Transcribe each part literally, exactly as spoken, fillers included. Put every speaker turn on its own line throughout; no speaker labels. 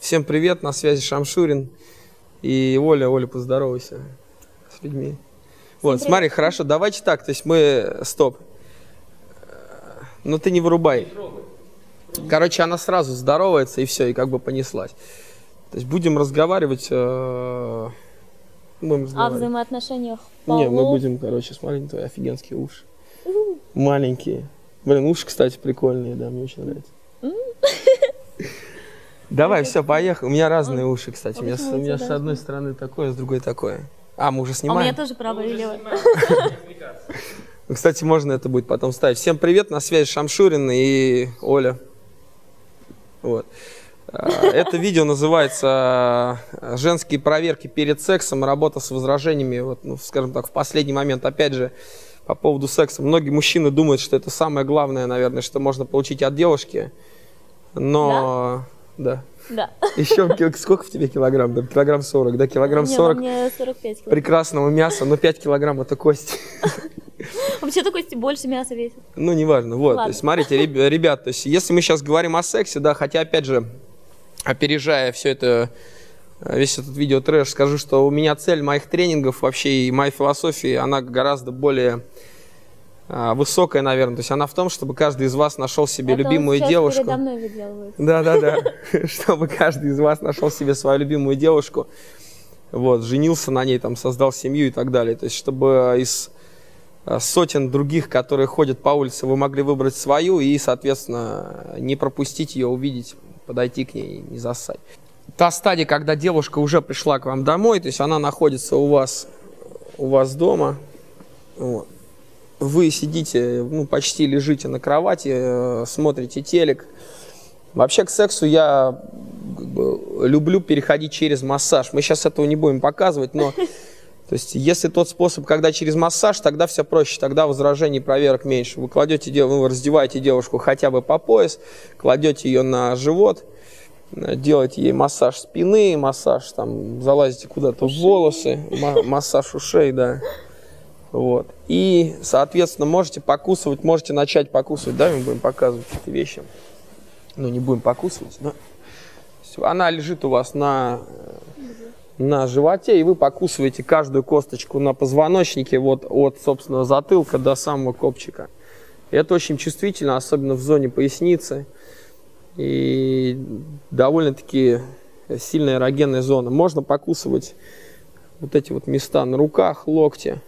Всем привет, на связи Шамшурин и Оля. Оля, поздоровайся с людьми. Вот, привет. Смотри, хорошо, давайте так, то есть мы, стоп, но ты не вырубай. Короче, она сразу здоровается и все, и как бы понеслась. То есть будем разговаривать. Э, будем разговаривать.
О взаимоотношениях полов.
Не, мы будем, короче, смотреть на твои офигенские уши. У-у. Маленькие. Блин, уши, кстати, прикольные, да, мне очень нравится. Давай, все, поехали. У меня разные уши, кстати. У меня, у меня с одной стороны такое, с другой такое. А, мы уже снимаем?
А у меня тоже правое и левое.
Кстати, можно это будет потом ставить. Всем привет, на связи Шамшурин и Оля. Вот. Это видео называется «Женские проверки перед сексом. Работа с возражениями». Вот, ну, скажем так, в последний момент, опять же, по поводу секса. Многие мужчины думают, что это самое главное, наверное, что можно получить от девушки. Но... Да? Да. Да. Еще сколько в тебе килограмм? Да, килограмм сорок, да? Килограмм сорок.
Мне сорок пять килограмм.
Прекрасного мяса, но пять килограмм это кости.
Вообще-то кости больше мяса весят.
Ну, неважно. Вот, то есть, смотрите, ребят, то есть, если мы сейчас говорим о сексе, да, хотя, опять же, опережая все это, весь этот видео-трэш, скажу, что у меня цель моих тренингов вообще и моей философии, она гораздо более а, высокая, наверное. То есть она в том, чтобы каждый из вас нашел себе это любимую девушку.
Передо мной выделывается.
Да, да, да. Чтобы каждый из вас нашел себе свою любимую девушку, вот, женился на ней, там, создал семью и так далее. То есть, чтобы из сотен других, которые ходят по улице, вы могли выбрать свою и, соответственно, не пропустить ее, увидеть, подойти к ней, не зассать. Та стадия, когда девушка уже пришла к вам домой, то есть она находится у вас, у вас дома, вот. Вы сидите, ну, почти лежите на кровати, смотрите телек. Вообще к сексу я как бы люблю переходить через массаж. Мы сейчас этого не будем показывать, но то есть, если тот способ, когда через массаж, тогда все проще, тогда возражений, проверок меньше. Вы кладете, вы раздеваете девушку хотя бы по пояс, кладете ее на живот, делаете ей массаж спины, массаж, там, залазите куда-то в волосы, массаж ушей, да. Вот. И, соответственно, можете покусывать, можете начать покусывать, да, мы будем показывать какие-то вещи. Ну, не будем покусывать, но она лежит у вас на... на животе, и вы покусываете каждую косточку на позвоночнике вот от, собственно, затылка до самого копчика. И это очень чувствительно, особенно в зоне поясницы. И довольно-таки сильная эрогенная зона. Можно покусывать вот эти вот места на руках, локти,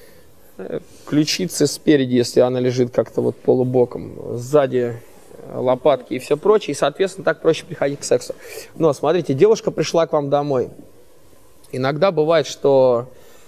ключицы спереди, если она лежит как-то вот полубоком, сзади лопатки и все прочее. И, соответственно, так проще приходить к сексу. Но, смотрите, девушка пришла к вам домой. Иногда бывает, что,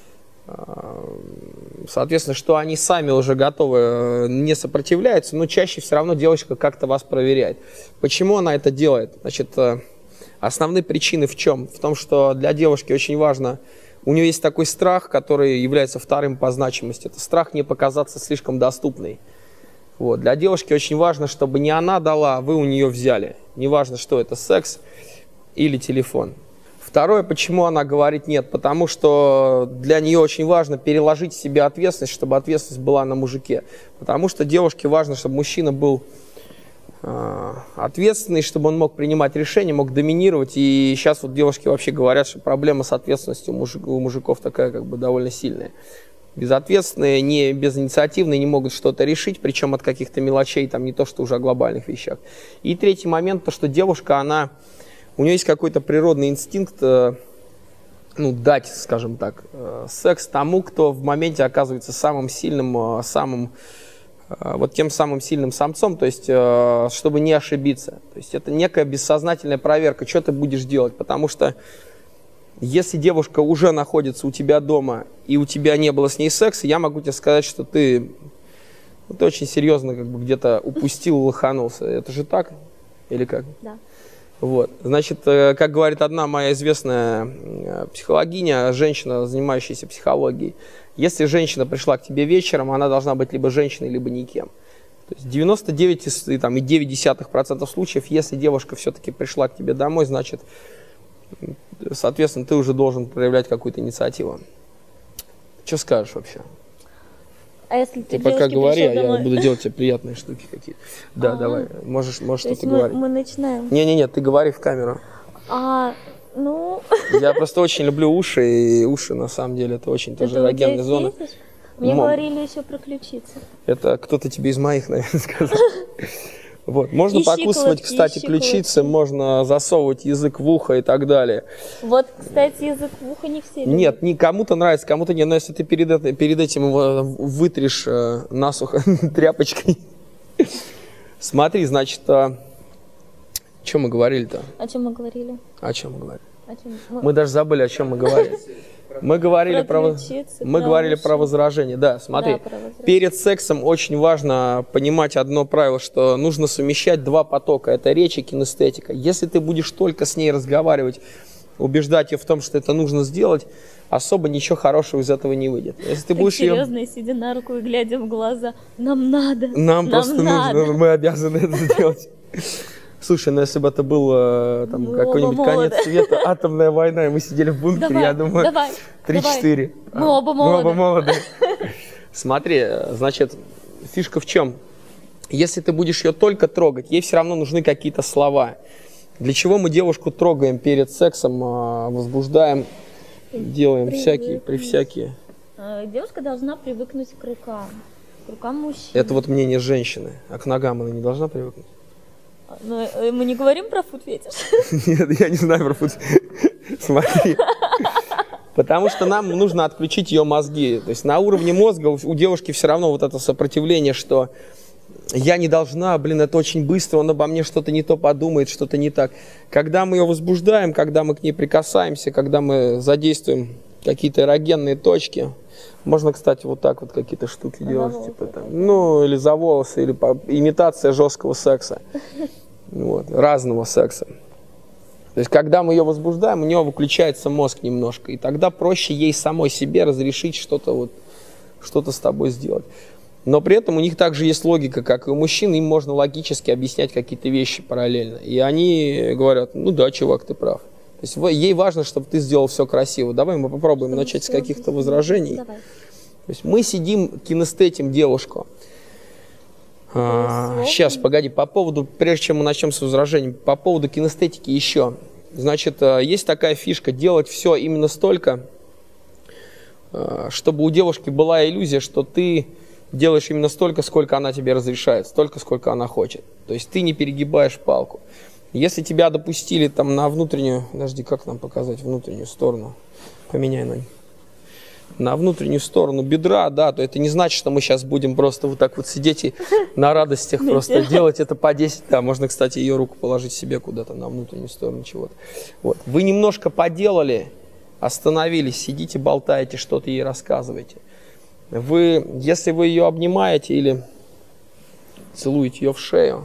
соответственно, что они сами уже готовы, не сопротивляются, но чаще все равно девочка как-то вас проверяет. Почему она это делает? Значит, основные причины в чем? В том, что для девушки очень важно, у нее есть такой страх, который является вторым по значимости. Это страх не показаться слишком доступной. Вот. Для девушки очень важно, чтобы не она дала, а вы у нее взяли. Неважно, что это, секс или телефон. Второе, почему она говорит нет, потому что для нее очень важно переложить в себе ответственность, чтобы ответственность была на мужике. Потому что девушке важно, чтобы мужчина был э, ответственный, чтобы он мог принимать решения, мог доминировать. И сейчас вот девушки вообще говорят, что проблема с ответственностью у, мужик, у мужиков такая как бы довольно сильная. Безответственные, не безинициативные не могут что-то решить, причем от каких-то мелочей, там не то что уже о глобальных вещах. И третий момент, то что девушка, она... У нее есть какой-то природный инстинкт, э, ну, дать, скажем так, э, секс тому, кто в моменте оказывается самым сильным, э, самым, э, вот тем самым сильным самцом, то есть, э, чтобы не ошибиться. То есть это некая бессознательная проверка, что ты будешь делать, потому что если девушка уже находится у тебя дома, и у тебя не было с ней секса, я могу тебе сказать, что ты, ну, ты очень серьезно как бы где-то упустил, лоханулся. Это же так? Или как?
Да.
Вот. Значит, как говорит одна моя известная психологиня, женщина, занимающаяся психологией, если женщина пришла к тебе вечером, она должна быть либо женщиной, либо никем. То есть девяносто девять целых девять десятых процента случаев, если девушка все-таки пришла к тебе домой, значит, соответственно, ты уже должен проявлять какую-то инициативу. Что скажешь вообще?
А если
ты пока говори, а домой... я буду делать тебе приятные штуки какие-то. Да, а -а -а. Давай, можешь, можешь что-то говорить.
Мы начинаем.
Не-не-не, ты говори в камеру.
А, ну...
Я просто очень люблю уши, и уши, на самом деле, это очень тоже
Это у тебя
эрогенная зона.
здесь? Мне
Мо-
говорили еще про ключицы.
Это кто-то тебе из моих, наверное, сказал. Вот. Можно
И
покусывать,
щиколотки,
кстати,
и щиколотки.
ключицы, можно засовывать язык в ухо и так далее.
Вот, кстати, язык в ухо не все любят.
Нет, не кому-то нравится, кому-то нет. Но если ты перед, это- перед этим его вытрешь э, насухо тряпочкой. Смотри, значит, о чем мы говорили-то?
О чем мы говорили?
О чем мы говорили?
О чем? Ну,
Мы даже забыли, о чем мы говорили. Мы говорили
Про
про, воз-
ключицы,
мы
про
говорили
уши.
про возражение. Да, смотри,
Да, про возражение.
перед сексом очень важно понимать одно правило, что нужно совмещать два потока. Это речь и кинестетика. Если ты будешь только с ней разговаривать, убеждать ее в том, что это нужно сделать, особо ничего хорошего из этого не выйдет. Если ты
так
будешь ее...
серьезно, и сидя на руку и глядя в глаза. Нам надо.
Нам, просто
надо.
нужно, мы обязаны это сделать. Слушай, ну если бы это был э, там,
Мы
какой-нибудь
оба
конец
молоды.
света, атомная война, и мы сидели в бункере,
Давай,
я думаю,
давай,
три-четыре.
давай. Мы оба
Мы оба
молоды.
молоды. Смотри, значит, фишка в чем? Если ты будешь ее только трогать, ей все равно нужны какие-то слова. Для чего мы девушку трогаем перед сексом, а, возбуждаем, делаем
Привыкнуть.
всякие, при всякие.
Э, Девушка должна привыкнуть к рукам. К рукам мужчин.
Это вот мнение женщины. А к ногам она не должна привыкнуть?
Но э, мы не говорим про фуд-фетиш.
Нет, я не знаю про фут. Смотри. Потому что нам нужно отключить ее мозги. То есть на уровне мозга у у девушки все равно вот это сопротивление, что я не должна, блин, это очень быстро, он обо мне что-то не то подумает, что-то не так. Когда мы ее возбуждаем, когда мы к ней прикасаемся, когда мы задействуем какие-то эрогенные точки, можно, кстати, вот так вот какие-то штуки
За
делать,
волосы
типа там,
так.
ну, или за волосы, или по- имитация жесткого секса, вот, разного секса. То есть, когда мы ее возбуждаем, у нее выключается мозг немножко, и тогда проще ей самой себе разрешить что-то вот, что-то с тобой сделать. Но при этом у них также есть логика, как и у мужчин, им можно логически объяснять какие-то вещи параллельно. И они говорят, ну да, чувак, ты прав. То есть во- ей важно, чтобы ты сделал все красиво. Давай мы попробуем
Чтобы
начать с
всё
каких-то
объяснить.
возражений.
Давай.
То есть мы сидим, кинестетим девушку. А,
Голосок.
сейчас, погоди, по поводу, прежде чем мы начнем с возражений, по поводу кинестетики еще. Значит, а, есть такая фишка, делать все именно столько, а, чтобы у девушки была иллюзия, что ты делаешь именно столько, сколько она тебе разрешает, столько, сколько она хочет. То есть ты не перегибаешь палку. Если тебя допустили там на внутреннюю, подожди, как нам показать внутреннюю сторону? Поменяй, Нань. На внутреннюю сторону бедра, да, то это не значит, что мы сейчас будем просто вот так вот сидеть и на радостях просто делать это по десять. Да, можно, кстати, ее руку положить себе куда-то на внутреннюю сторону чего-то. Вот. Вы немножко поделали, остановились, сидите, болтаете, что-то ей рассказываете. Вы, если вы ее обнимаете или целуете ее в шею,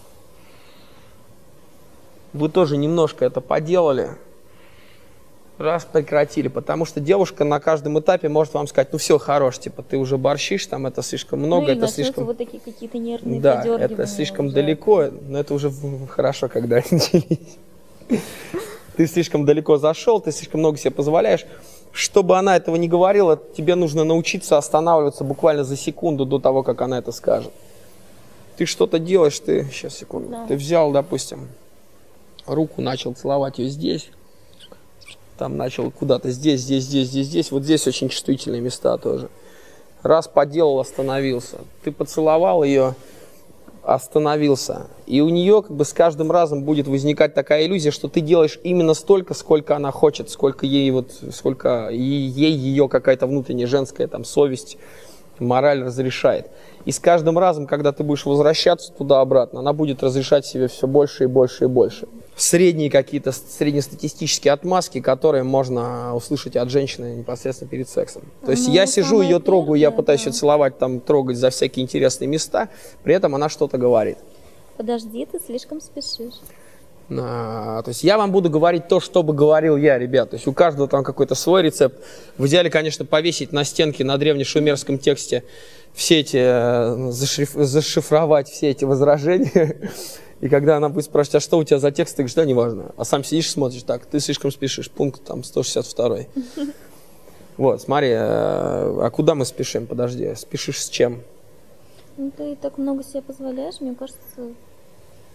вы тоже немножко это поделали, раз прекратили, потому что девушка на каждом этапе может вам сказать, ну все, хорош, типа ты уже борщишь, там это слишком много,
Ну, или
это
начнутся
слишком...
вот такие какие-то нервные
Да,
подергивания
это слишком
уже.
далеко, но это уже в- хорошо, когда они начались. Ты слишком далеко зашел, ты слишком много себе позволяешь. Чтобы она этого не говорила, тебе нужно научиться останавливаться буквально за секунду до того, как она это скажет. Ты что-то делаешь, ты... Сейчас, секунду.
Да.
Ты взял, допустим, руку, начал целовать ее здесь, там начал куда-то здесь, здесь, здесь, здесь, здесь. Вот здесь очень чувствительные места тоже. Раз поделал, остановился. Ты поцеловал ее, остановился. И у нее как бы с каждым разом будет возникать такая иллюзия, что ты делаешь именно столько, сколько она хочет, сколько ей вот, сколько ей ее какая-то внутренняя женская там совесть, мораль разрешает. И с каждым разом, когда ты будешь возвращаться туда-обратно, она будет разрешать себе все больше и больше и больше. Средние какие-то, среднестатистические отмазки, которые можно услышать от женщины непосредственно перед сексом. То есть
Ну,
я сижу,
самое
ее трогаю, я
первое,
пытаюсь
да.
ее целовать, там, трогать за всякие интересные места, при этом она что-то говорит.
Подожди, ты слишком спешишь.
А, то есть я вам буду говорить то, что бы говорил я, ребят. То есть у каждого там какой-то свой рецепт. В идеале, конечно, повесить на стенке на древнешумерском тексте все эти, э, зашиф- зашифровать все эти возражения. И когда она будет спрашивать, а что у тебя за текст, ты говоришь, да, неважно. А сам сидишь и смотришь, так, ты слишком спешишь, пункт там сто шестьдесят два. Вот, смотри, э, а куда мы спешим? Подожди, спешишь с чем?
Ну, ты так много себе позволяешь, мне кажется,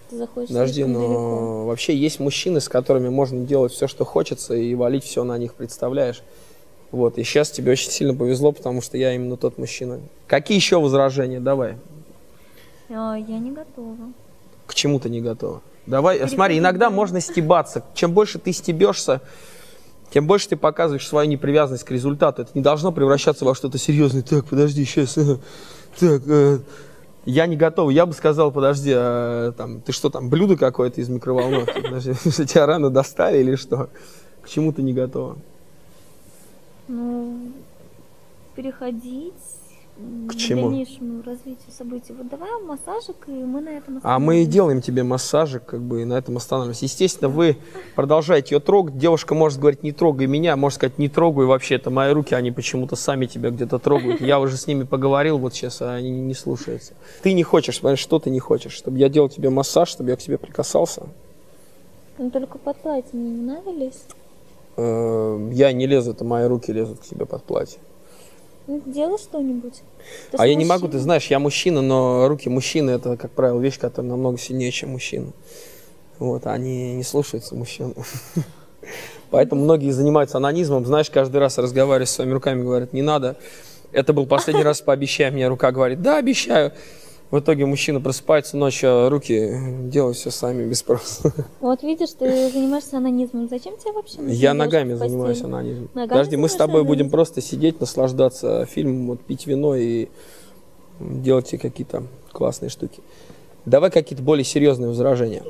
Ты заходишь
Подожди,
слишком
но
далеко.
вообще есть мужчины, с которыми можно делать все, что хочется, и валить все на них, представляешь? Вот, и сейчас тебе очень сильно повезло, потому что я именно тот мужчина. Какие еще возражения? Давай.
А, я не готова.
К чему ты не готова? Давай,
Переходи
смотри, иногда
дальше.
можно стебаться. Чем больше ты стебешься, тем больше ты показываешь свою непривязанность к результату. Это не должно превращаться во что-то серьезное. Так, подожди, сейчас. э, Так, э, я не готов. Я бы сказал, подожди, а, там, ты что там, блюдо какое-то из микроволновки? Подожди, что тебя рано достали или что? К чему ты не готова?
Ну, переходить
К
к
чему?
дальнейшему развитию событий. Вот давай массажик, и мы на этом
А мы и
остановимся.
делаем тебе массажик, как бы, и на этом останавливаемся. Естественно, вы продолжаете ее трогать. Девушка может говорить, не трогай меня, может сказать, не трогай, вообще, это мои руки, они почему-то сами тебя где-то трогают. Я уже с ними поговорил вот сейчас, а они не слушаются. Ты не хочешь, смотри, что ты не хочешь? Чтобы я делал тебе массаж, чтобы я к тебе прикасался?
Ну, только под платье мне не надо лезть.
Э, Я не лезу, это мои руки лезут к тебе под платье.
Ну, делай что-нибудь. Ты
А
ж
я не могу, ты
мужчина.
знаешь, я мужчина, но руки мужчины, это, как правило, вещь, которая намного сильнее, чем мужчина. Вот, они не слушаются мужчин. Поэтому многие занимаются анонизмом. Знаешь, каждый раз разговаривая с своими руками, говорят, не надо. Это был последний раз, пообещай мне. Рука говорит, да, обещаю. В итоге мужчина просыпается ночью, а руки делают все сами, без спроса.
Вот видишь, ты занимаешься анонизмом. Зачем тебе вообще нужна
Я
девушка
ногами
в постели?
занимаюсь анонизмом.
Ногами
Подожди, мы с
занимаешься
тобой будем
анонизмом?
просто сидеть, наслаждаться фильмом, вот, пить вино и делать тебе какие-то классные штуки. Давай какие-то более серьезные возражения.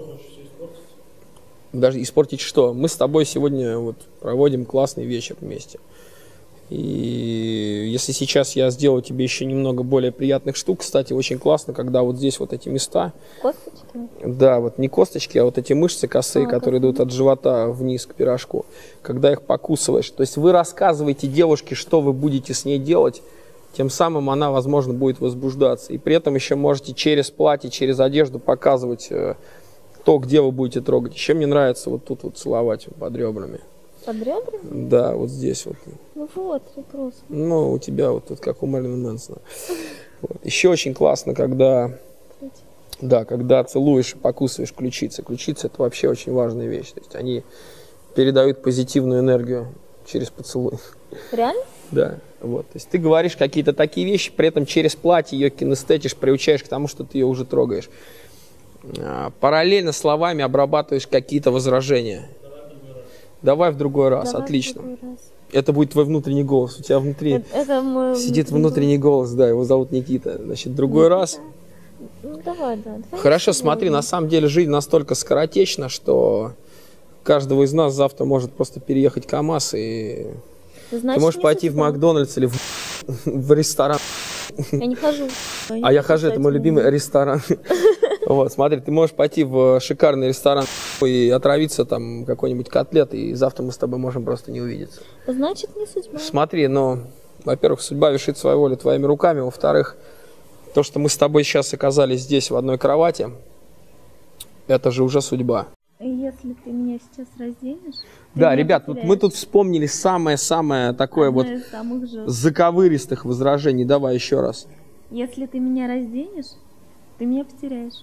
Даже испортить что? Мы с тобой сегодня вот проводим классный вечер вместе. И если сейчас я сделаю тебе еще немного более приятных штук, кстати, очень классно, когда вот здесь вот эти места,
Косточки?
да, вот не косточки, а вот эти мышцы косые,
А,
которые идут от живота вниз к пирожку, когда их покусываешь. То есть вы рассказываете девушке, что вы будете с ней делать, тем самым она, возможно, будет возбуждаться. И при этом еще можете через платье, через одежду показывать э, то, где вы будете трогать. Еще мне нравится вот тут вот целовать под ребрами.
Под ребрами?
Да, вот здесь вот.
Ну вот, вопрос.
Ну, у тебя вот тут как у Мэрилина Мэнсона. Вот. Еще очень классно, когда, да, когда целуешь и покусываешь ключицы. Ключицы — это вообще очень важная вещь. То есть они передают позитивную энергию через поцелуй.
Реально?
Да, вот. То есть ты говоришь какие-то такие вещи, при этом через платье ее кинестетишь, приучаешь к тому, что ты ее уже трогаешь. А, параллельно словами обрабатываешь какие-то возражения. Давай в другой раз,
Давай в
отлично.
другой раз.
Это будет твой внутренний голос. У тебя внутри
Это, это мой
сидит внутренний голос, да, его зовут Никита. Значит, другой
Никита.
раз.
Ну давай, да. Давай
Хорошо,
сегодня.
смотри, на самом деле жизнь настолько скоротечна, что каждого из нас завтра может просто переехать КамАЗ, и
Значит,
ты можешь
не
пойти в
судьба.
Макдональдс или в, в ресторан.
Я не хожу.
А я хожу, это мой любимый ресторан. Вот, смотри, ты можешь пойти в шикарный ресторан и отравиться там какой-нибудь котлетой, и завтра мы с тобой можем просто не увидеться.
Значит, не судьба.
Смотри, ну, во-первых, судьба вершит свою волю твоими руками, во-вторых, то, что мы с тобой сейчас оказались здесь в одной кровати, это же уже судьба.
Если ты меня сейчас разденешь... ты
Да,
меня
ребят, вот мы
потеряешь.
тут вспомнили самое-самое такое
Одно
вот
из самых жестких.
заковыристых возражений. Давай еще раз.
Если ты меня разденешь, ты меня потеряешь.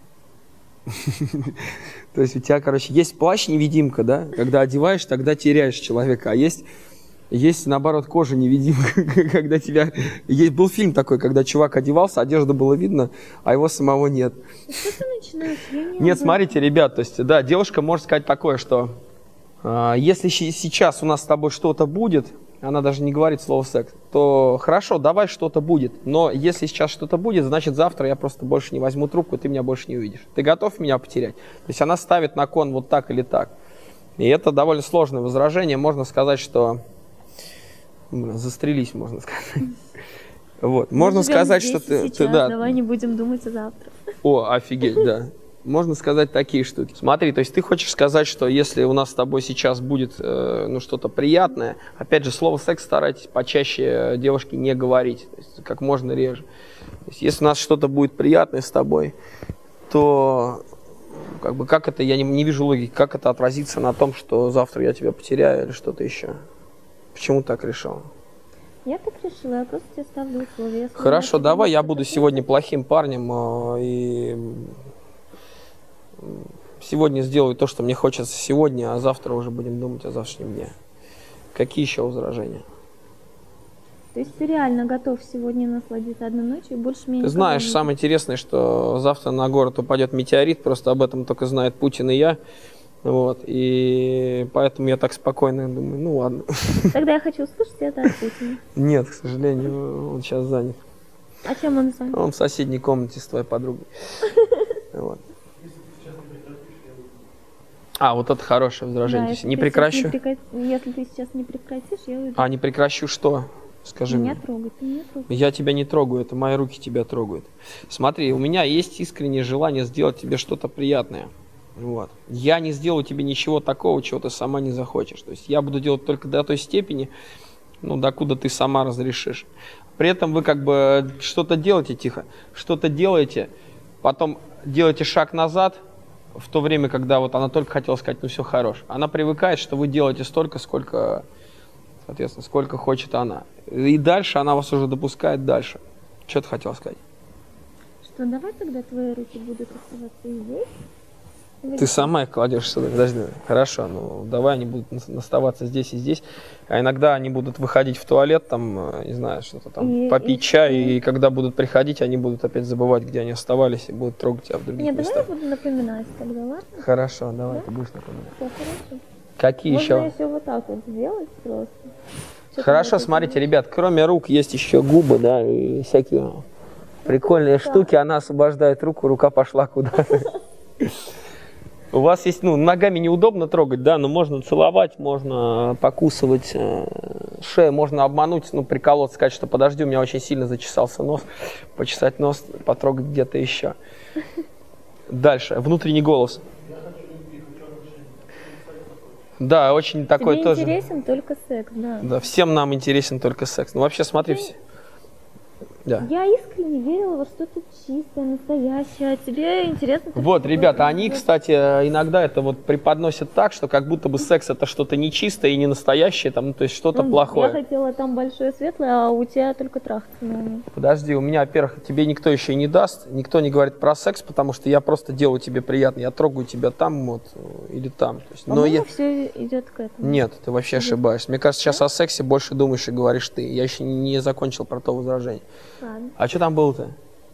То есть у тебя, короче, есть плащ-невидимка, да? Когда одеваешь, тогда теряешь человека. А есть, есть наоборот, кожа-невидимка, когда тебя... Есть, был фильм такой, когда чувак одевался, одежда было видно, а его самого нет.
Что ты начинаешь? Я не
Нет,
об
смотрите, ребят, то есть, да, девушка может сказать такое, что э, если щи- сейчас у нас с тобой что-то будет, она даже не говорит слово секс, то хорошо, давай что-то будет, но если сейчас что-то будет, значит завтра я просто больше не возьму трубку, и ты меня больше не увидишь. Ты готов меня потерять? То есть она ставит на кон вот так или так. И это довольно сложное возражение, можно сказать, что... Блин, застрелись, можно сказать. Вот.
Мы
Можно
живем
сказать,
здесь
что
и
ты,
сейчас,
ты да,
давай не будем думать о завтра.
о, офигеть, да. Можно сказать такие штуки. Смотри, то есть ты хочешь сказать, что если у нас с тобой сейчас будет э, ну, что-то приятное, опять же, слово секс старайтесь почаще девушке не говорить, то есть как можно реже. То есть если у нас что-то будет приятное с тобой, то как бы как это, я не, не вижу логики, как это отразится на том, что завтра я тебя потеряю или что-то еще. Почему так решил?
Я так решила, я просто тебе ставлю условия. Если
Хорошо,
меня
давай я
потеряешь,
буду
то
сегодня плохим парнем э, и Сегодня сделаю то, что мне хочется сегодня, а завтра уже будем думать о завтрашнем дне. Какие еще возражения?
То есть ты реально готов сегодня насладиться одной ночью и больше меня
Ты знаешь,
не
самое интересное, что завтра на город упадет метеорит, просто об этом только знает Путин и я. Вот, и поэтому я так спокойно думаю, ну ладно.
Тогда я хочу услышать это от Путина.
Нет, к сожалению, он сейчас занят.
А чем он занят?
Он в соседней комнате с твоей подругой. Вот. А, вот это хорошее возражение.
Да,
То есть не
ты сейчас
прекращу.
не прекрати- Если ты сейчас не прекратишь, я уйду.
А, не прекращу что? Скажи
Меня
мне.
трогай, ты меня трогай.
Я тебя не трогаю, это мои руки тебя трогают. Смотри, у меня есть искреннее желание сделать тебе что-то приятное. Вот. Я не сделаю тебе ничего такого, чего ты сама не захочешь. То есть я буду делать только до той степени, ну, докуда ты сама разрешишь. При этом вы как бы что-то делаете, тихо, что-то делаете, потом делаете шаг назад, в то время, когда вот она только хотела сказать, ну все хорош. Она привыкает, что вы делаете столько, сколько, соответственно, сколько хочет она. И дальше она вас уже допускает дальше. Что ты хотела сказать?
Что, давай тогда твои руки будут оставаться и здесь? Или
Ты сама их кладешь сюда. Подожди. Хорошо, ну давай они будут нас- оставаться здесь и здесь. А иногда они будут выходить в туалет, там, э, не знаю, что-то там,
И-
попить
и
чай,
что?
и когда будут приходить, они будут опять забывать, где они оставались, и будут трогать тебя в других
Нет, давай я
местах.
буду напоминать тогда, ладно?
Хорошо, давай,
Да?
ты будешь напоминать.
Все хорошо.
Какие
Можно
еще?
еще вот так вот сделать просто. Что ты
Хорошо,
хочешь
смотрите,
сделать?
ребят, кроме рук есть еще губы, да, и всякие прикольные
да.
штуки. Она освобождает руку, рука пошла куда. У вас есть, ну, ногами неудобно трогать, да, но можно целовать, можно покусывать э, шею, можно обмануть, ну, приколоться, сказать, что подожди, у меня очень сильно зачесался нос, почесать нос, потрогать где-то еще. Дальше, внутренний голос. Да, очень такой
Тебе
тоже.
интересен только секс, да.
Да, всем нам интересен только секс. Ну, вообще, смотри,
Ты-
все. Да.
Я искренне верила во что-то чистое, настоящее. А тебе интересно? только
Вот,
какое-то
ребята, они,
вот-
кстати, иногда это вот преподносят так, что как будто бы секс это что-то нечистое и не настоящее, там, ну, то есть что-то
Ну,
плохое.
Я хотела там большое светлое, а у тебя только трахаться на уме.
Подожди, у меня, во-первых, тебе никто еще и не даст, никто не говорит про секс, потому что я просто делаю тебе приятно, я трогаю тебя там вот или там. То есть, но
По-моему,
я...
все идет к этому.
Нет, ты вообще ошибаешься. Мне кажется, сейчас о сексе больше думаешь и говоришь ты. Я еще не закончил про то возражение.
Ладно.
А что там было-то?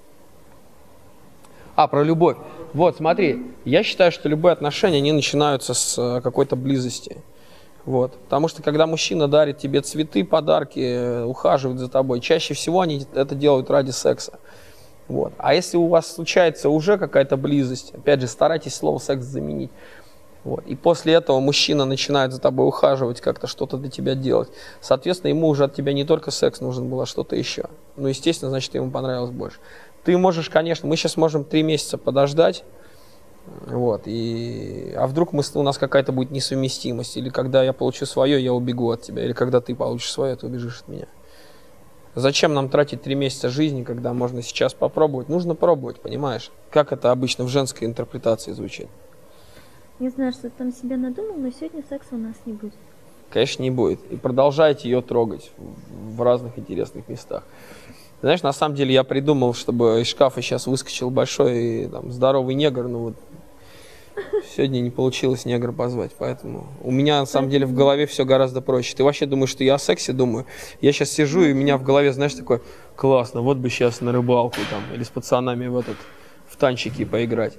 А, про любовь. Вот, смотри, я считаю, что любые отношения, они начинаются с э, какой-то близости. Вот. Потому что, когда мужчина дарит тебе цветы, подарки, э, ухаживает за тобой, чаще всего они это делают ради секса. Вот. А если у вас случается уже какая-то близость, опять же, старайтесь слово «секс» заменить. Вот. И после этого мужчина начинает за тобой ухаживать, как-то что-то для тебя делать. Соответственно, ему уже от тебя не только секс нужен был, а что-то еще. Ну, естественно, значит, ему понравилось больше. Ты можешь, конечно, мы сейчас можем три месяца подождать, вот, и, а вдруг мы, у нас какая-то будет несовместимость, или когда я получу свое, я убегу от тебя, или когда ты получишь свое, ты убежишь от меня. Зачем нам тратить три месяца жизни, когда можно сейчас попробовать? Нужно пробовать, понимаешь? Как это обычно в женской интерпретации звучит?
Не знаю, что ты там себе надумал, но сегодня секса у нас не будет.
Конечно, не будет. И продолжайте ее трогать в в разных интересных местах. Знаешь, на самом деле я придумал, чтобы из шкафа сейчас выскочил большой там, здоровый негр, но вот сегодня не получилось негра позвать, поэтому у меня на самом деле в голове все гораздо проще. Ты вообще думаешь, что я о сексе думаю? Я сейчас сижу, и у меня в голове, знаешь, такое, классно, вот бы сейчас на рыбалку там, или с пацанами в этот, в танчики поиграть.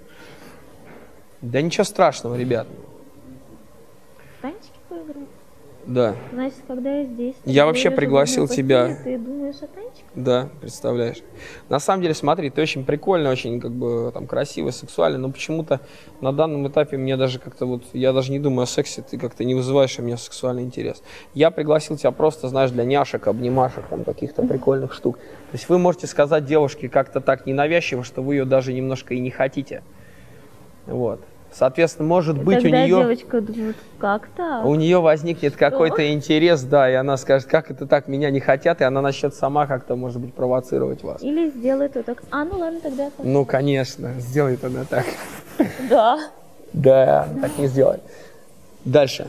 Да ничего страшного, ребят.
Танчики поиграть?
Да,
Значит, когда я здесь...
Я
когда
вообще
лежу в
пригласил
одной
тебя.
постели, Ты думаешь о танчиках?
да, представляешь. На самом деле, смотри, ты очень прикольно, очень как бы там красиво, сексуально, но почему-то на данном этапе мне даже как-то вот, я даже не думаю о сексе, ты как-то не вызываешь у меня сексуальный интерес. Я пригласил тебя просто, знаешь, для няшек, обнимашек, там каких-то прикольных штук. То есть вы можете сказать девушке как-то так ненавязчиво, что вы ее даже немножко и не хотите. Вот. Соответственно, может быть,
Тогда
у нее...
девочка думает, как так?
У нее возникнет какой-то интерес, да, и она скажет, как это так, меня не хотят, и она начнет сама как-то, может быть, провоцировать вас.
Или сделает вот так. А, ну ладно, тогда... так.
Ну, конечно, сделает она так.
Да.
Да, так не сделает. Дальше.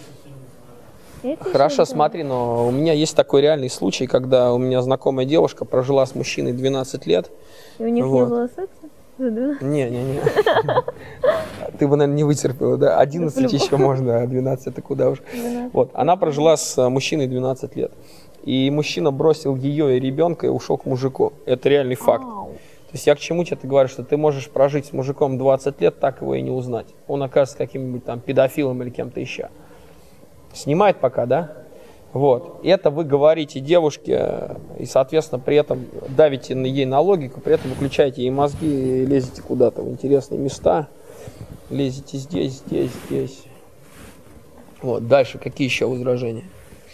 Это
Хорошо,
еще да.
смотри, но у меня есть такой реальный случай, когда у меня знакомая девушка прожила с мужчиной двенадцать лет.
И у них
Вот.
не было секса? За двенадцать?
Не, не, не. Ты бы, наверное, не вытерпела, да? одиннадцать еще можно, а двенадцать это куда уж. Вот, она прожила с мужчиной двенадцать лет. И мужчина бросил ее и ребенка и ушел к мужику. Это реальный факт. То есть я к чему тебе говорю, что ты можешь прожить с мужиком двадцать лет, так его и не узнать. Он окажется каким-нибудь там педофилом или кем-то еще. Снимает пока, да? Вот. Это вы говорите девушке, и, соответственно, при этом давите на ей на логику, при этом выключаете ей мозги и лезете куда-то в интересные места. Лезете здесь, здесь, здесь. Вот. Дальше какие еще возражения?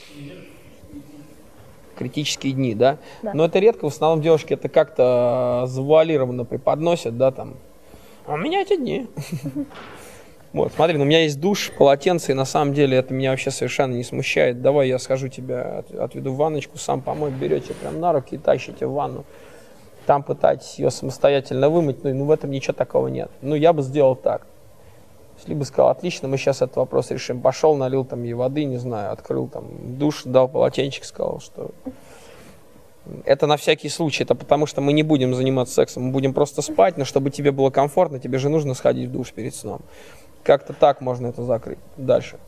Критические дни, да? Да. Но это редко, в основном девушки это как-то завуалированно преподносят, да, там. А у меня эти дни. Вот, смотри, ну, у меня есть душ, полотенце, и на самом деле это меня вообще совершенно не смущает. Давай я схожу тебя, отведу в ванночку, сам помой, берете прям на руки и тащите в ванну. Там пытаетесь ее самостоятельно вымыть, ну, ну в этом ничего такого нет. Ну, я бы сделал так. Либо сказал, отлично, мы сейчас этот вопрос решим. Пошел, налил там ей воды, не знаю, открыл там душ, дал полотенчик, сказал, что... Это на всякий случай, это потому что мы не будем заниматься сексом, мы будем просто спать, но чтобы тебе было комфортно, тебе же нужно сходить в душ перед сном. Как-то так можно это закрыть. Дальше.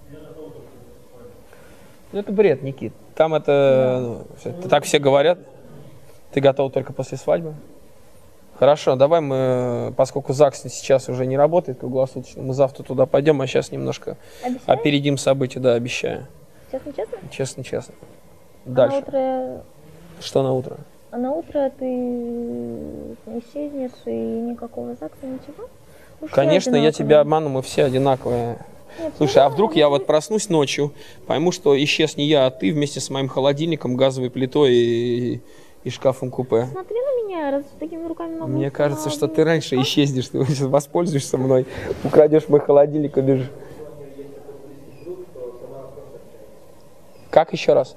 Это бред, Никит. Там это... это так все говорят. Ты готов только после свадьбы? Хорошо, давай мы, поскольку ЗАГС сейчас уже не работает круглосуточно, мы завтра туда пойдем, а сейчас немножко Обещаешь? опередим события, да, обещаю.
Честно-честно?
Честно-честно.
А
дальше.
на утро...
Что на утро?
А на утро ты не исчезнешь и никакого ЗАГСа, ничего? Ну,
конечно, я тебя обману, мы все одинаковые. Нет, слушай, а вдруг я вот проснусь ночью, пойму, что исчез не я, а ты вместе с моим холодильником, газовой плитой и, и шкафом купе.
Смотри на меня, раз с такими руками могу...
Мне кажется, что ты раньше исчезнешь, ты сейчас воспользуешься мной, украдешь мой холодильник и бежишь. Как еще раз?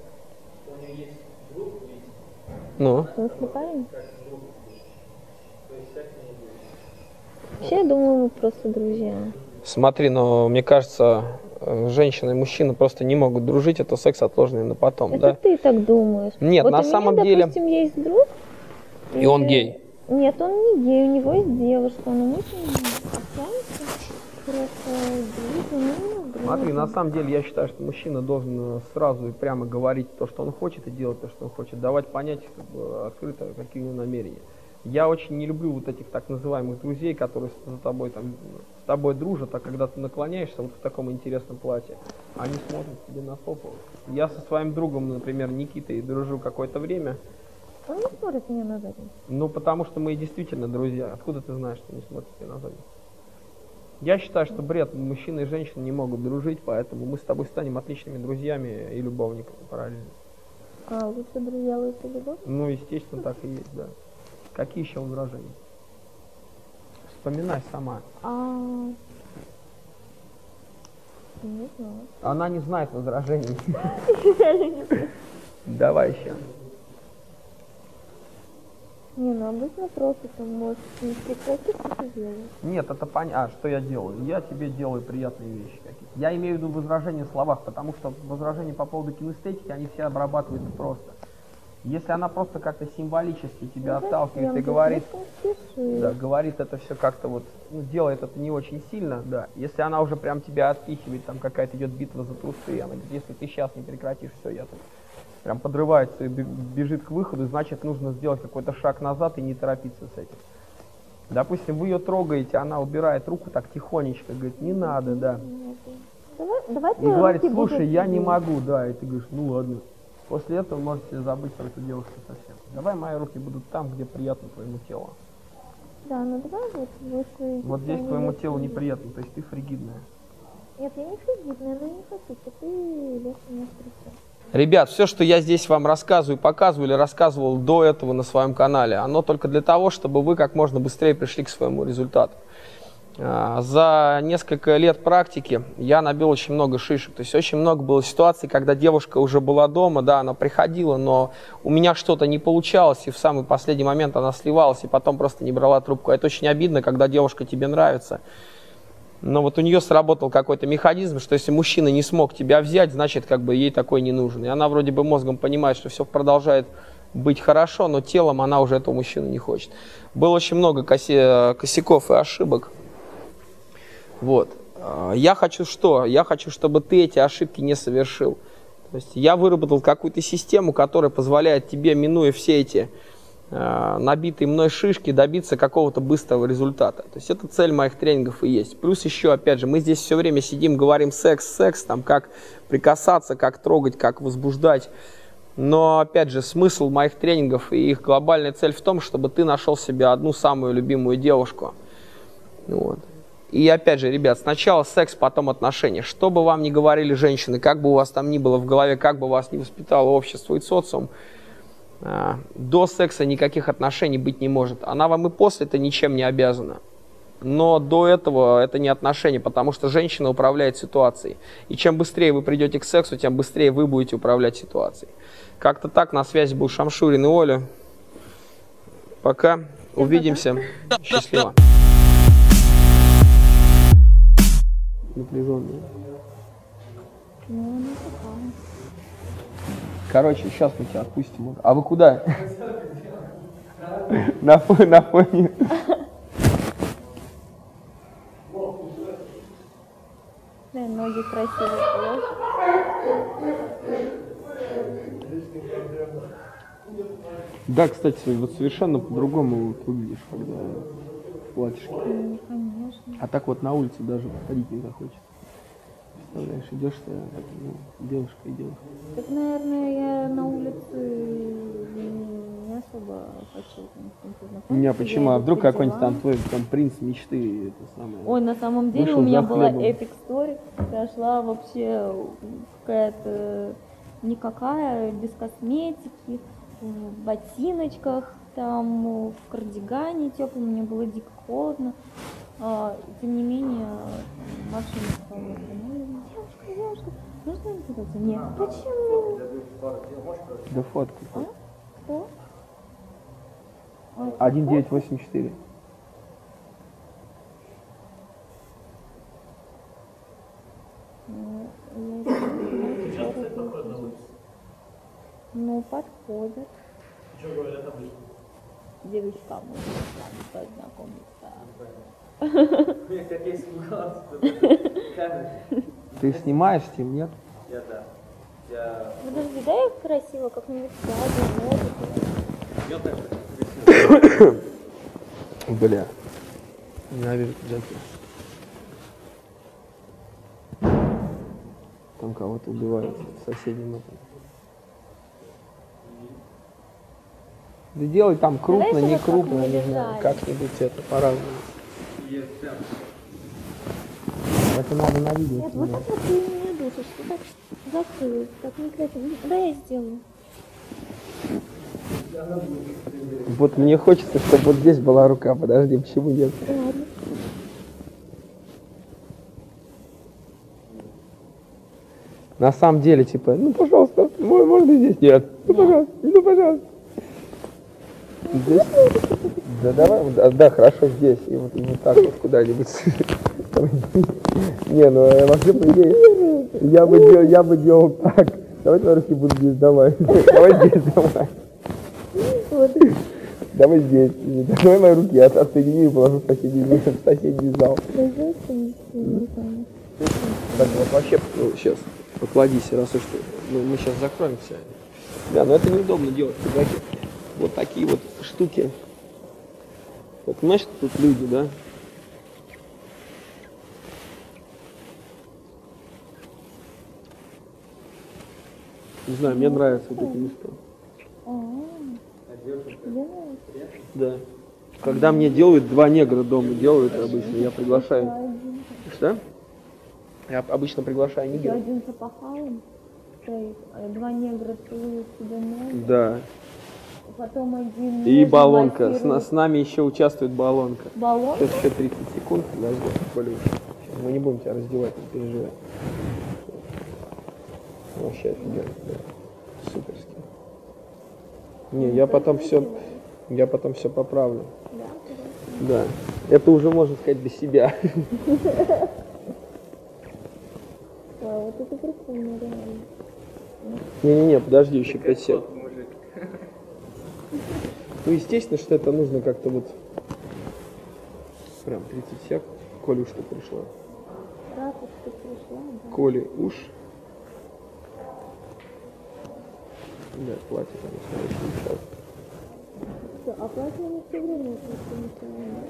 Ну?
Парень? Вообще, я думаю, мы просто друзья.
Смотри, но мне кажется, женщина и мужчина просто не могут дружить, это секс отложенный на потом,
это
да?
ты так думаешь.
Нет,
вот
на
у
самом
меня,
деле...
допустим, есть друг.
И, и он гей?
Нет, он не гей, у него есть девушка, но мы с ним общаемся. Просто дружим.
Смотри, на самом деле я считаю, что мужчина должен сразу и прямо говорить то, что он хочет, и делать то, что он хочет, давать понять как бы, открыто, какие у него намерения. Я очень не люблю вот этих так называемых друзей, которые за тобой, там, с тобой дружат, а когда ты наклоняешься вот в таком интересном платье, они смотрят тебе на попу. Я со своим другом, например, Никитой, дружу какое-то время.
Он не смотрит меня на задницу.
Ну, потому что мы действительно друзья. Откуда ты знаешь, что не смотрит тебя на задницу? Я считаю, что бред, мужчина и женщина не могут дружить, поэтому мы с тобой станем отличными друзьями и любовниками параллельно.
А, лучше друзья, лучше любовь?
Ну, естественно, так и есть, да. Какие еще возражения? Вспоминай сама.
А... Не знаю.
Она не знает возражений. Давай еще.
Не, ну обычно просто там может не прекрати, что ты делаешь.
Нет, это понятно. А, что я делаю? Я тебе делаю приятные вещи какие-то. Я имею в виду возражения в словах, потому что возражения по поводу кинестетики, они все обрабатываются просто. Если она просто как-то символически тебя ну, отталкивает и говорит, да, говорит это все как-то вот, ну, делает это не очень сильно, да. Если она уже прям тебя отпихивает, там какая-то идет битва за трусы, она говорит, если ты сейчас не прекратишь, все, я тут прям подрывается и бежит к выходу, значит, нужно сделать какой-то шаг назад и не торопиться с этим. Допустим, вы ее трогаете, она убирает руку так тихонечко, говорит, не надо, да.
Давай, давай
и говорит, слушай, я не могу, да, и ты говоришь, ну ладно. После этого можете забыть про эту девушку совсем. Давай мои руки будут там, где приятно твоему телу.
Да, ну давай вот выше.
Вот здесь твоему телу неприятно, то есть ты фригидная.
Нет, я не фригидная, но я не хочу, что ты лезешь меня встречать.
Ребят, все, что я здесь вам рассказываю, показываю или рассказывал до этого на своем канале, оно только для того, чтобы вы как можно быстрее пришли к своему результату. За несколько лет практики я набил очень много шишек. То есть очень много было ситуаций, когда девушка уже была дома, да, она приходила, но у меня что-то не получалось, и в самый последний момент она сливалась, и потом просто не брала трубку. Это очень обидно, когда девушка тебе нравится. Но вот у нее сработал какой-то механизм, что если мужчина не смог тебя взять, значит, как бы ей такой не нужен. И она вроде бы мозгом понимает, что все продолжает быть хорошо, но телом она уже этого мужчину не хочет. Было очень много косе, косяков и ошибок. Вот. Я хочу что? Я хочу, чтобы ты эти ошибки не совершил. То есть я выработал какую-то систему, которая позволяет тебе, минуя все эти э, набитые мной шишки, добиться какого-то быстрого результата. То есть это цель моих тренингов и есть. Плюс еще, опять же, мы здесь все время сидим, говорим секс, секс, там, как прикасаться, как трогать, как возбуждать. Но, опять же, смысл моих тренингов и их глобальная цель в том, чтобы ты нашел себе одну самую любимую девушку. Вот. И опять же, ребят, сначала секс, потом отношения. Что бы вам ни говорили женщины, как бы у вас там ни было в голове, как бы вас ни воспитало общество и социум, до секса никаких отношений быть не может. Она вам и после-то ничем не обязана. Но до этого это не отношения, потому что женщина управляет ситуацией. И чем быстрее вы придете к сексу, тем быстрее вы будете управлять ситуацией. Как-то так, на связи был Шамшурин и Оля. Пока. Увидимся. Счастливо. Напряженная.
Ну, не такая.
Короче, сейчас мы тебя отпустим. А вы куда? На фоне. На фоне.
Да, ноги красиво положишь.
Да, кстати, вот совершенно по-другому вот выглядишь, когда в платьишке.
Ну, конечно.
А так вот на улице даже ходить не захочется. Представляешь, идешь, так, ну, девушка и девушка.
Так, наверное, я на улице не особо хочу там, с кем-то знакомиться.
Не, почему?
Я
А вдруг
иду по
какой-нибудь там
делам.
твой там принц мечты, это самое.
Ой, на самом деле
Вышел
у меня
за
была
хлебом.
эпик story. Прошла вообще какая-то никакая, без косметики, в ботиночках, там в кардигане теплом, мне было дико холодно. А, тем не менее, машина сказала, девушка, девушка, нужно им сказать? Нет. Почему?
Да фотку.
А? Кто? А,
один девять восемь четыре.
Ну, я не Ну, подходят.
Что говорят обычно?
Девочка, можно с вами познакомиться.
Мне как я испугался. Камера.
Ты снимаешь, Тим, нет?
Я да. Я...
Подожди, дай их красиво как-нибудь сзади, музыку.
Я так.
Бля. Ненавижу джеки. Там кого-то убивают в соседнем этом. Да делай там крупно,
Давай
не
вот как
крупно,
мы
не знаю,
лежали.
как-нибудь это по-разному. Это надо на видео
Нет, вот
снимать.
так вот ты не душишь, ты так закрыт, так некрасиво. Да, я сделаю.
Вот мне хочется, чтобы вот здесь была рука, подожди, почему нет?
Ладно.
На самом деле, типа, ну, пожалуйста, мо- можно здесь? Нет. Ну, пожалуйста, ну, пожалуйста. Здесь? Да, давай, да, да, хорошо, здесь. И вот, и вот так вот куда-нибудь. Не, ну, вообще, по идее, я бы делал, я бы делал так. Давай твои руки будут здесь, давай. Давай здесь, давай.
Вот.
Давай здесь. Давай мои руки, от- отсоедини и положу в соседний, в соседний зал.
Давай с руками.
Так, вот вообще, ну, сейчас, покладись, раз уж ты, ну, мы сейчас закроем все. Да, но это неудобно делать, ребята. Вот такие вот штуки. Вот, знаешь, тут люди, да? Не знаю, мне нравятся вот эти места.
Делаешь?
Да. Когда мне делают, два негра дома делают обычно, я приглашаю.
Один.
Что? Я обычно приглашаю
Еще
негров.
один с опахалом стоит, а два негра целуют себе ноги.
Да.
Потом один
И
нежно
баллонка. С,
массирует.
на- с нами еще участвует баллонка.
Баллон?
Сейчас еще тридцать секунд, подожди, более. Мы не будем тебя раздевать, не переживай. Вообще офигенно, да. Суперски. Не, я потом все, я потом все поправлю.
Да,
Да. Это уже можно сказать для себя.
да. Вот это прикольно, реально.
Не-не-не, подожди, еще пять секунд. Ну, естественно, что это нужно как-то вот прям тридцать сек. Колюшка пришла.
Ракушка пришла, да.
Коли уж. Да, платье, конечно, очень мешает.
Всё, а платье не все время просто мешает.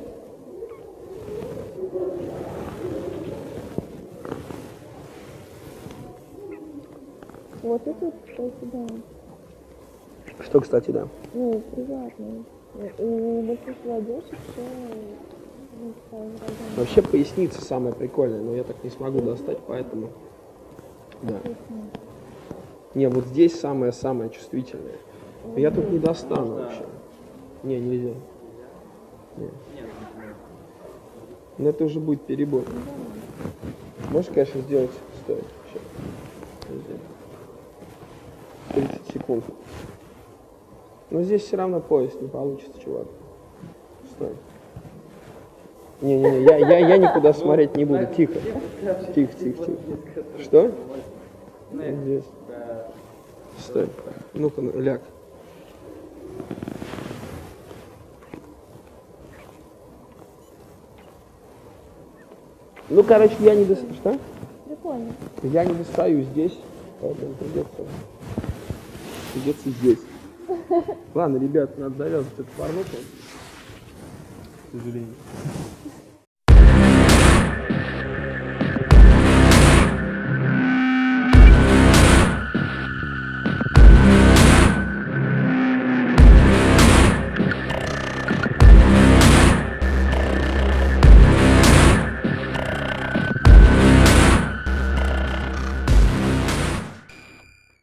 Вот это, кстати, да.
Что, кстати, да.
Ну, приятно. У большинства девушек все ну, разное.
Вообще поясница самая прикольная, но я так не смогу достать, поэтому... Да. Не, вот здесь самое-самое чувствительное. Но я тут не достану вообще. Не, нельзя. Не. Но это уже будет перебор. Можешь, конечно, сделать... Стой. Сейчас. тридцать секунд. Но здесь все равно пояс не получится, чувак. Стой. Не-не-не, я, я, я никуда смотреть не буду. Тихо. Тихо, тихо, тихо. Что? Здесь. Стой. Ну-ка, ну, ляг. Ну, короче, я не достаю. Что?
Прикольно.
Я не достаю здесь, поэтому придется, придется здесь. Ладно, ребят, надо завязывать эту порнуху, к сожалению.